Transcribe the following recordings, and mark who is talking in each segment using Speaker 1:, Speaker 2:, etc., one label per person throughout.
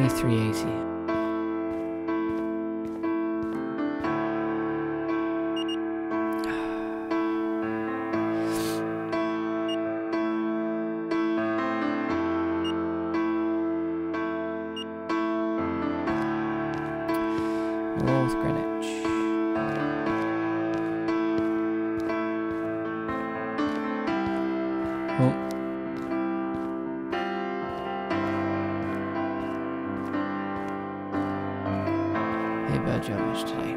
Speaker 1: 380. North Greenwich. Oh. Hey, Bird, how much today?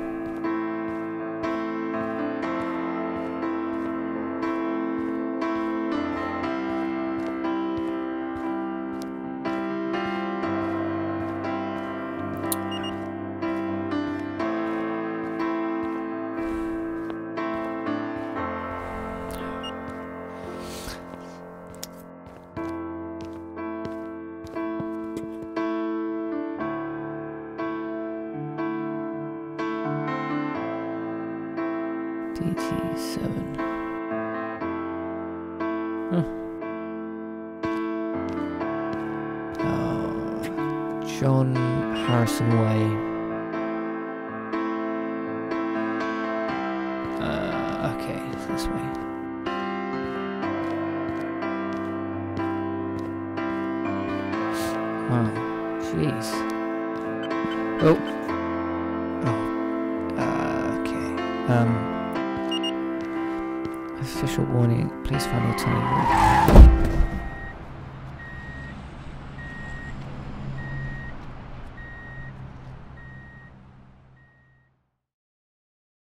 Speaker 1: DT7. Huh. John Harrison Way. Okay, it's this way. Wow, jeez. Oh. Okay. Official warning, please find alternative route.